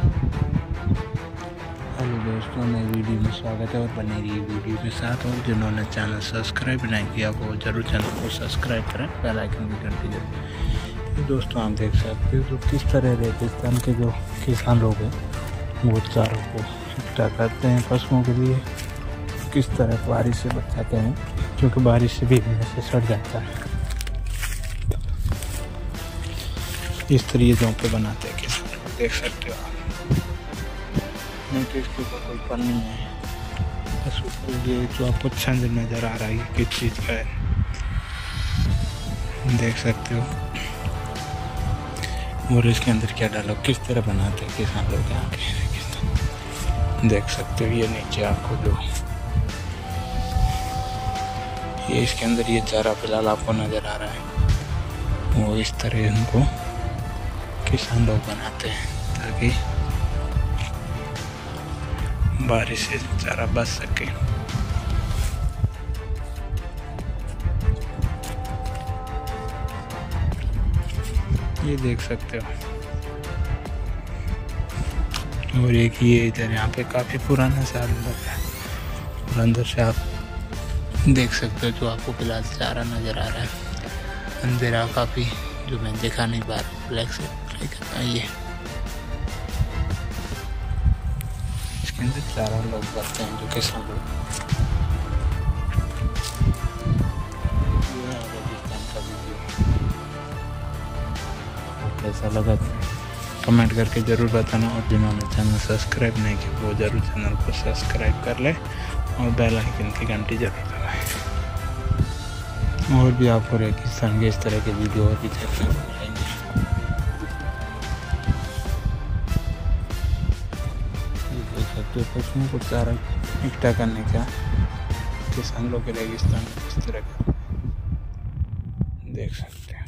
Hello दोस्तों, नई video में स्वागत है और बने रही वीडियो के साथ। और जिन्होंने चैनल सब्सक्राइब नहीं किया वो जरूर चैनल को सब्सक्राइब करें, बेल आइकन भी घंटी दे। तो दोस्तों आप देख सकते हो जो किस तरह रेगिस्तान के जो किसान लोग हैं वो चारों को इकट्ठा करते हैं पशुओं के लिए, किस तरह बारिश से बचाते हैं, क्योंकि बारिश से भीगने से सड़ जाता है। इस तरीके पे बनाते हैं किसान, देख सकते हो आप। नहीं तो इसके ऊपर कोई पन नहीं है, बस ऊपर ये जो आपको छंद नज़र आ रहा है किस चीज़ का है, देख सकते हो। और इसके अंदर क्या डालो, किस तरह बनाते हैं किसान लोग यहाँ के, देख सकते हो। ये नीचे आपको जो ये इसके अंदर ये चारा फिलहाल आपको नज़र आ रहा है, वो इस तरह इनको किसान लोग बनाते हैं ताकि बारिश से चारा बच सके। ये देख सकते हो। और एक ये इधर यहाँ पे काफी पुराना सा अंदर है, और अंदर से आप देख सकते हो जो आपको फिलहाल चारा नजर आ रहा है। अंधेरा काफी जो मैं दिखा नहीं पा रहा, ब्लैक से ये इसके अंदर चारा लोग करते हैं जो किसान लोग। ये रेगिस्तान का वीडियो आपको कैसा लगा कमेंट करके ज़रूर बताना, और जिन्होंने चैनल सब्सक्राइब नहीं किया वो ज़रूर चैनल को सब्सक्राइब कर ले और बेल आइकन की घंटी जरूर दबाएं। और भी आपको रेगिस्तान के इस तरह के वीडियो और भी देखने को मिलेंगे। देख सकते हो पशुओं को चारा इकट्ठा करने का किसान लोग के रेगिस्तान में इस तरह का देख सकते हैं।